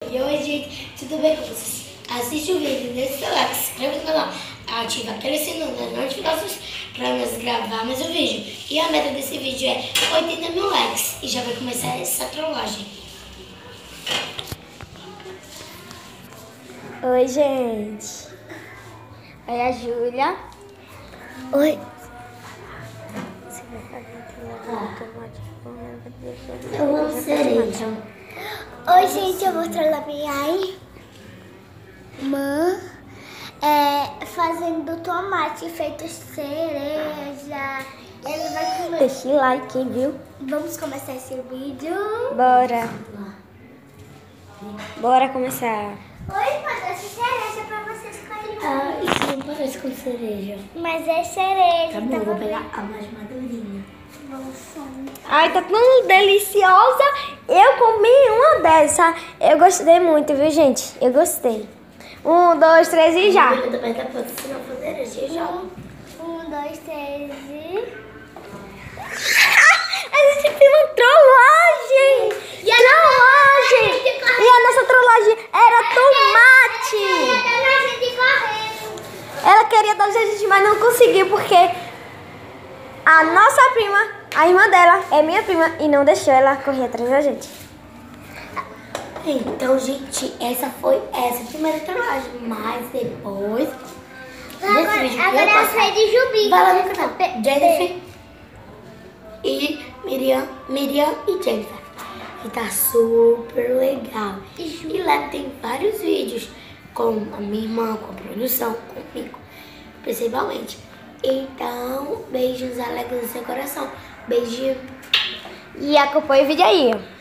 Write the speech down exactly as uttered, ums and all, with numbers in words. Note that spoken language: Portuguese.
E oi, gente, tudo bem com vocês? Assiste o vídeo, deixa o seu like, se inscreva no canal, ativa aquele sininho das notificações para nós gravarmos o vídeo. E a meta desse vídeo é oitenta mil likes e já vai começar essa trollagem. Oi, gente. Oi, a Júlia. Oi. Eu amo cereja. Oi, gente, eu vou trollar minha irmã é, fazendo tomate feito cereja. Ele vai comer. Deixa o like, viu? Vamos começar esse vídeo? Bora. Bora começar. Oi, parece cereja pra você escolher. Ah, isso não parece com cereja. Mas é cereja. Tá bom, eu vou pegar a mais madurinha. Ai, tá tão deliciosa. Eu comi uma dessa. Eu gostei muito, viu, gente? Eu gostei. Um, dois, três e já. Eu também tá pronto, se não for cereja, já. Um, dois, três e... A gente fez uma trollagem. E a trollagem. E a nossa trollagem era tomate. Ela queria dar a gente, mas não conseguiu porque a nossa prima, a irmã dela, é minha prima e não deixou ela correr atrás da gente. Então, gente, essa foi essa primeira trollagem, mas depois desse vídeo que Agora eu eu sei de Jubi. vai lá no canal Jennifer e Miriam, Miriam e Jennifer, que tá super legal. E lá tem vários vídeos com a minha irmã, com a produção, comigo, principalmente. Então, beijos alegres no seu coração. Beijinho. E acompanha o vídeo aí.